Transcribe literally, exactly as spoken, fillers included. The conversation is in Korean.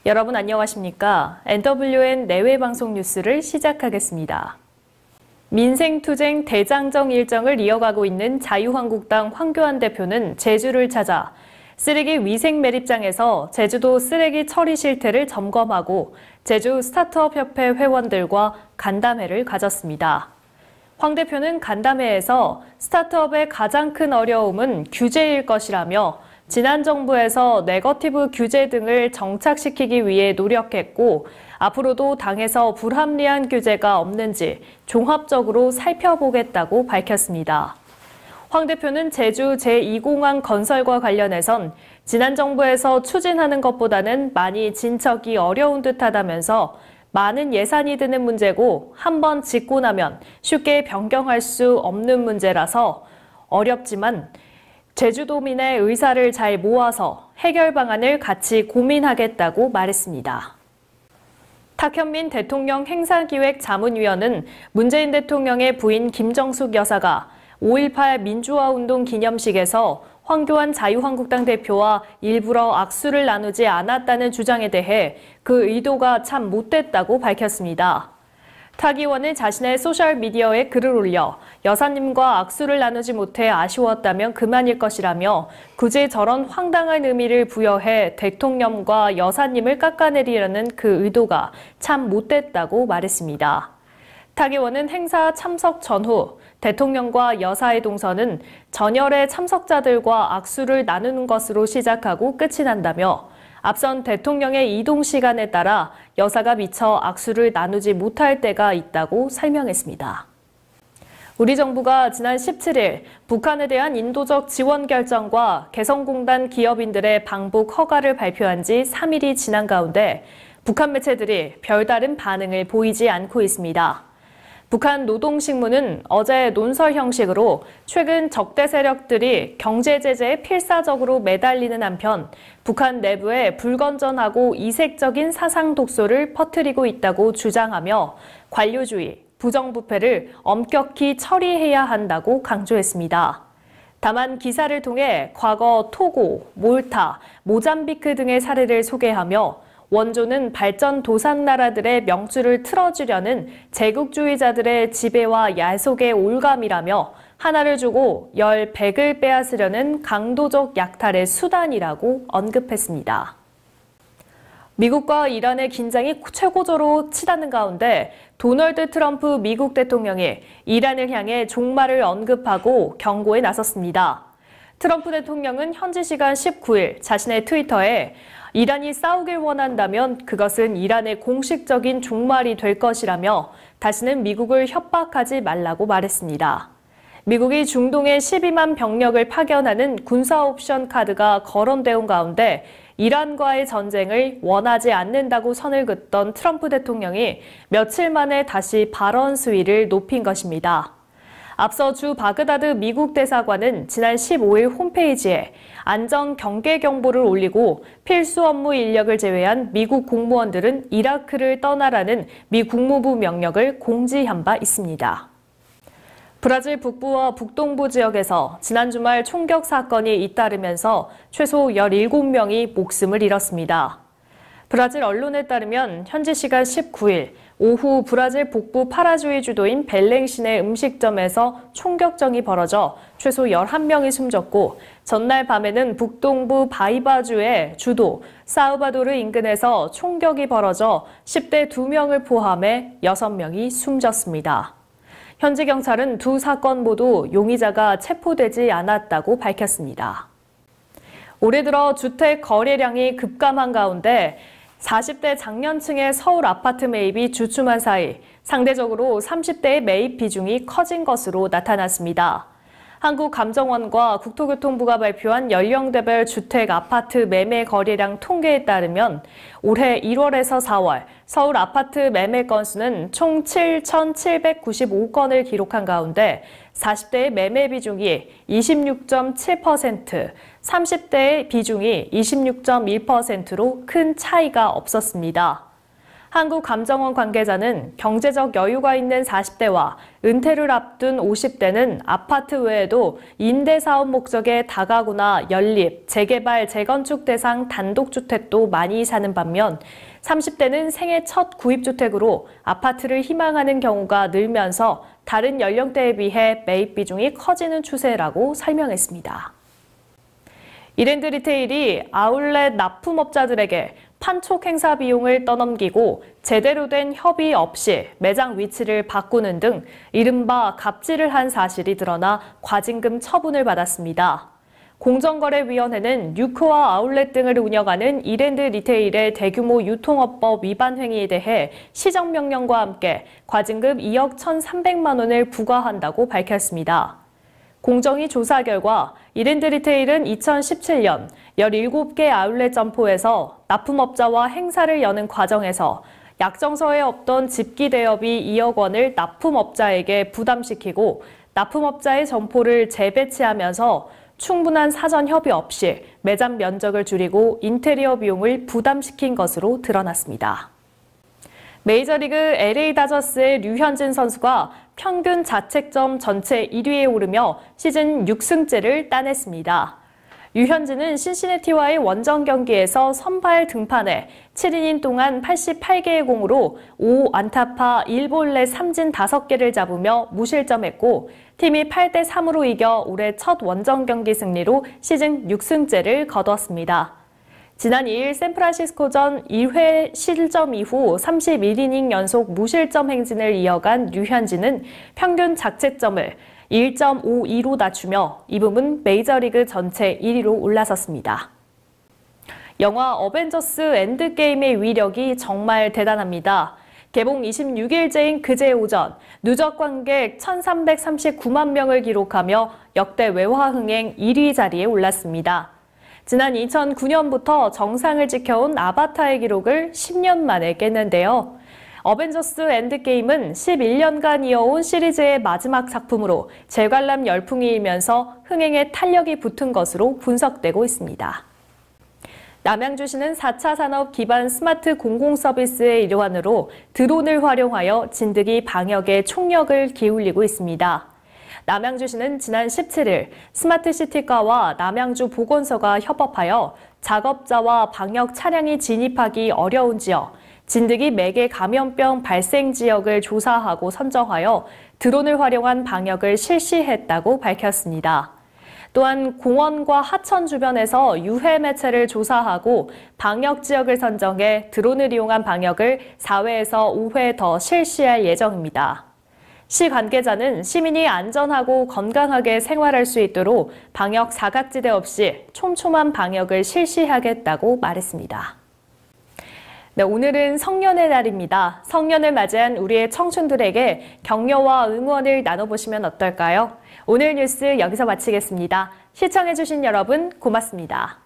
여러분 안녕하십니까? 엔더블유엔 내외방송 뉴스를 시작하겠습니다. 민생투쟁 대장정 일정을 이어가고 있는 자유한국당 황교안 대표는 제주를 찾아 쓰레기 위생 매립장에서 제주도 쓰레기 처리 실태를 점검하고 제주 스타트업협회 회원들과 간담회를 가졌습니다. 황 대표는 간담회에서 스타트업의 가장 큰 어려움은 규제일 것이라며 지난 정부에서 네거티브 규제 등을 정착시키기 위해 노력했고 앞으로도 당에서 불합리한 규제가 없는지 종합적으로 살펴보겠다고 밝혔습니다. 황 대표는 제주 제이 공항 건설과 관련해선 지난 정부에서 추진하는 것보다는 많이 진척이 어려운 듯하다면서 많은 예산이 드는 문제고 한번 짓고 나면 쉽게 변경할 수 없는 문제라서 어렵지만 제주도민의 의사를 잘 모아서 해결 방안을 같이 고민하겠다고 말했습니다. 탁현민 대통령 행사기획 자문위원은 문재인 대통령의 부인 김정숙 여사가 오일팔 민주화운동 기념식에서 황교안 자유한국당 대표와 일부러 악수를 나누지 않았다는 주장에 대해 그 의도가 참 못됐다고 밝혔습니다. 탁 의원은 자신의 소셜미디어에 글을 올려 여사님과 악수를 나누지 못해 아쉬웠다면 그만일 것이라며 굳이 저런 황당한 의미를 부여해 대통령과 여사님을 깎아내리려는 그 의도가 참 못됐다고 말했습니다. 탁 의원은 행사 참석 전후 대통령과 여사의 동선은 전열의 참석자들과 악수를 나누는 것으로 시작하고 끝이 난다며 앞선 대통령의 이동 시간에 따라 여사가 미처 악수를 나누지 못할 때가 있다고 설명했습니다. 우리 정부가 지난 십칠일 북한에 대한 인도적 지원 결정과 개성공단 기업인들의 방북 허가를 발표한 지 삼 일이 지난 가운데 북한 매체들이 별다른 반응을 보이지 않고 있습니다. 북한 노동신문은 어제 논설 형식으로 최근 적대 세력들이 경제 제재에 필사적으로 매달리는 한편 북한 내부에 불건전하고 이색적인 사상 독소를 퍼뜨리고 있다고 주장하며 관료주의, 부정부패를 엄격히 처리해야 한다고 강조했습니다. 다만 기사를 통해 과거 토고, 몰타, 모잠비크 등의 사례를 소개하며 원조는 발전 도상 나라들의 명주를 틀어주려는 제국주의자들의 지배와 야속의 올감이라며 하나를 주고 열, 백을 빼앗으려는 강도적 약탈의 수단이라고 언급했습니다. 미국과 이란의 긴장이 최고조로 치닫는 가운데 도널드 트럼프 미국 대통령이 이란을 향해 종말을 언급하고 경고에 나섰습니다. 트럼프 대통령은 현지 시간 십구일 자신의 트위터에 이란이 싸우길 원한다면 그것은 이란의 공식적인 종말이 될 것이라며 다시는 미국을 협박하지 말라고 말했습니다. 미국이 중동에 십이만 병력을 파견하는 군사 옵션 카드가 거론되온 가운데 이란과의 전쟁을 원하지 않는다고 선을 긋던 트럼프 대통령이 며칠 만에 다시 발언 수위를 높인 것입니다. 앞서 주 바그다드 미국 대사관은 지난 십오일 홈페이지에 안전 경계 경보를 올리고 필수 업무 인력을 제외한 미국 공무원들은 이라크를 떠나라는 미 국무부 명령을 공지한 바 있습니다. 브라질 북부와 북동부 지역에서 지난 주말 총격 사건이 잇따르면서 최소 열일곱 명이 목숨을 잃었습니다. 브라질 언론에 따르면 현지 시간 십구일 오후 브라질 북부 파라주의 주도인 벨랭시내 음식점에서 총격전이 벌어져 최소 열한 명이 숨졌고 전날 밤에는 북동부 바이바주의 주도 사우바도르 인근에서 총격이 벌어져 십 대 두 명을 포함해 여섯 명이 숨졌습니다. 현지 경찰은 두 사건 모두 용의자가 체포되지 않았다고 밝혔습니다. 올해 들어 주택 거래량이 급감한 가운데 사십 대 장년층의 서울 아파트 매입이 주춤한 사이 상대적으로 삼십 대의 매입 비중이 커진 것으로 나타났습니다. 한국감정원과 국토교통부가 발표한 연령대별 주택 아파트 매매 거래량 통계에 따르면 올해 일월에서 사월 서울 아파트 매매 건수는 총 칠천칠백구십오 건을 기록한 가운데 사십 대의 매매 비중이 이십육 점 칠 퍼센트, 삼십 대의 비중이 이십육 점 일 퍼센트로 큰 차이가 없었습니다. 한국감정원 관계자는 경제적 여유가 있는 사십 대와 은퇴를 앞둔 오십 대는 아파트 외에도 임대사업 목적의 다가구나 연립, 재개발, 재건축 대상 단독주택도 많이 사는 반면 삼십 대는 생애 첫 구입주택으로 아파트를 희망하는 경우가 늘면서 다른 연령대에 비해 매입 비중이 커지는 추세라고 설명했습니다. 이랜드 리테일이 아울렛 납품업자들에게 판촉 행사 비용을 떠넘기고 제대로 된 협의 없이 매장 위치를 바꾸는 등 이른바 갑질을 한 사실이 드러나 과징금 처분을 받았습니다. 공정거래위원회는 유코와 아울렛 등을 운영하는 이랜드 리테일의 대규모 유통업법 위반 행위에 대해 시정명령과 함께 과징금 이억 천삼백만 원을 부과한다고 밝혔습니다. 공정위 조사 결과 이랜드 리테일은 이천십칠 년 열일곱 개 아울렛 점포에서 납품업자와 행사를 여는 과정에서 약정서에 없던 집기 대여비 이억 원을 납품업자에게 부담시키고 납품업자의 점포를 재배치하면서 충분한 사전 협의 없이 매장 면적을 줄이고 인테리어 비용을 부담시킨 것으로 드러났습니다. 메이저리그 엘에이 다저스의 류현진 선수가 평균 자책점 전체 일 위에 오르며 시즌 육 승째를 따냈습니다. 류현진은 신시내티와의 원정 경기에서 선발 등판해 칠 이닝 동안 팔십팔 개의 공으로 오 안타파 일 볼넷 삼진 다섯 개를 잡으며 무실점했고 팀이 팔 대 삼으로 이겨 올해 첫 원정 경기 승리로 시즌 육 승째를 거뒀습니다. 지난 이 일 샌프란시스코전 일 회 실점 이후 삼십일 이닝 연속 무실점 행진을 이어간 류현진은 평균 자책점을 일 점 오이로 낮추며 이 부분 메이저리그 전체 일 위로 올라섰습니다. 영화 어벤져스 엔드게임의 위력이 정말 대단합니다. 개봉 이십육 일째인 그제 오전 누적 관객 천삼백삼십구만 명을 기록하며 역대 외화 흥행 일 위 자리에 올랐습니다. 지난 이천구 년부터 정상을 지켜온 아바타의 기록을 십 년 만에 깼는데요. 어벤져스 엔드게임은 십일 년간 이어온 시리즈의 마지막 작품으로 재관람 열풍이 일면서 흥행에 탄력이 붙은 것으로 분석되고 있습니다. 남양주시는 사 차 산업 기반 스마트 공공서비스의 일환으로 드론을 활용하여 진드기 방역에 총력을 기울이고 있습니다. 남양주시는 지난 십칠 일 스마트시티과와 남양주 보건소가 협업하여 작업자와 방역 차량이 진입하기 어려운 지역, 진드기 매개 감염병 발생 지역을 조사하고 선정하여 드론을 활용한 방역을 실시했다고 밝혔습니다. 또한 공원과 하천 주변에서 유해 매체를 조사하고 방역 지역을 선정해 드론을 이용한 방역을 사 회에서 오 회 더 실시할 예정입니다. 시 관계자는 시민이 안전하고 건강하게 생활할 수 있도록 방역 사각지대 없이 촘촘한 방역을 실시하겠다고 말했습니다. 네, 오늘은 성년의 날입니다. 성년을 맞이한 우리의 청춘들에게 격려와 응원을 나눠보시면 어떨까요? 오늘 뉴스 여기서 마치겠습니다. 시청해주신 여러분 고맙습니다.